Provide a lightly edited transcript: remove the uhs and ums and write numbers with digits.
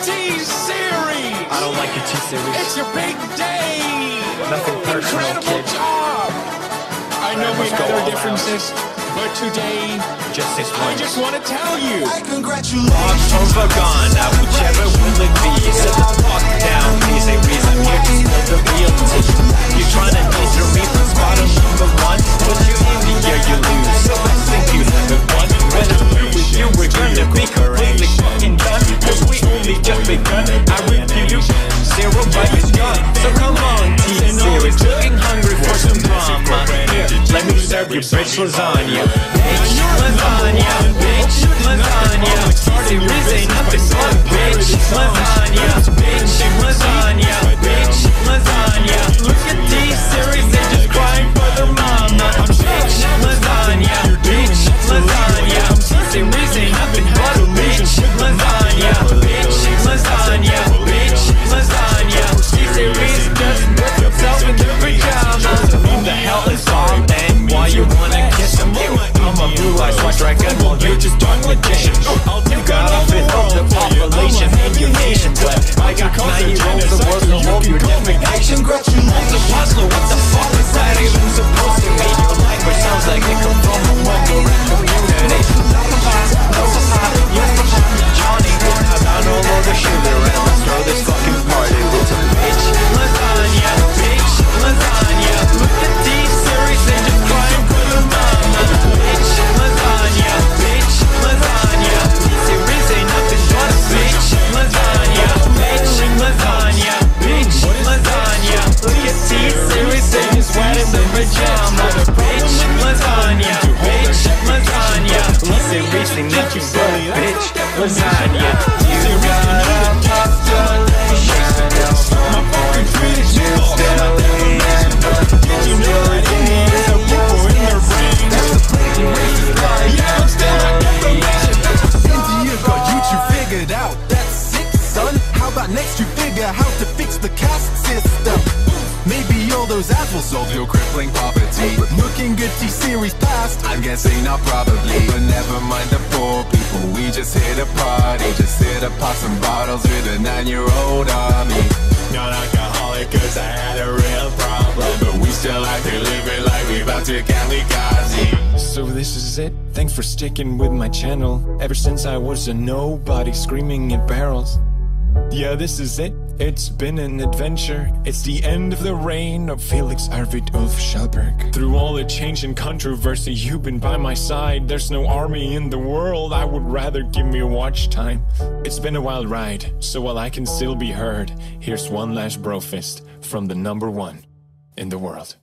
T-Series! I don't like your T-Series. It's your big day! Nothing personal, Incredible kid. job! I know we must had go our all differences, but today, Just this I one. just want to tell you. Options are gone, now whichever will it be? Sit the fuck down, please, ain't reason here to spill the real tea. You're trying to enter me from bottom number one, but you in the year you lose, so I think you haven't won. When I'm through with you, we're gonna be completely fucking done, cause we only just begun. I review you, zero but it's done. So come on, T-Series, looking hungry for some drama. Here, let me serve you bitch lasagna. Bitch lasagna, bitch lasagna. T-Series ain't nothing but bitch lasagna. Bitch lasagna, bitch lasagna. Look at T-Series, they just crying for their mama. Bitch lasagna, bitch lasagna. T-Series ain't nothing but bitch lasagna. Bitch lasagna, bitch lasagna. T-Series just puts himself in their pajamas. Who the hell is Bob and why you wanna kiss him? I'm a blue-eyed white dragon while you're just done with James. You got a fifth of the population in your nation, but I got 90 rolls the world to hold your defecation. Multiple, what the fuck is that even supposed to mean? Your language sounds like it comes from a one-correct community. Johnny, I found all of the sugar and let's throw this fucking party with some bitch lasagna, bitch lasagna. Look at T-Series, they just crying for their mama. Bitch lasagna, bitch lasagna. T-Series ain't nothing but a bitch lasagna. Bitch lasagna, bitch lasagna. Look at T-Series, they just wet in their pajamas. Bitch lasagna, bitch lasagna. T-Series ain't nothing but a bitch lasagna. You gotta population of my fucking British just deli and did you know that Indians have people in their brains? Yeah, I'm still not information. India got YouTube figured out. That's sick, son. How about next you figure how to fix the caste system? Maybe all those ads will solve your crippling poverty. Looking good T-Series past, I'm guessing not probably. But never mind the poor people, we just hit a party. Just hit to pop some bottles with a 9-year-old army. Not alcoholic cause I had a real problem, But we still like to live it like we about to kamikaze. So this is it, thanks for sticking with my channel. Ever since I was a nobody screaming at barrels. Yeah, this is it, it's been an adventure. It's the end of the reign of Felix Arvid Ulf Schallberg. Through all the change and controversy, you've been by my side. There's no army in the world, I would rather give me watch time. It's been a wild ride, so while I can still be heard, here's one last bro fist from the #1 in the world.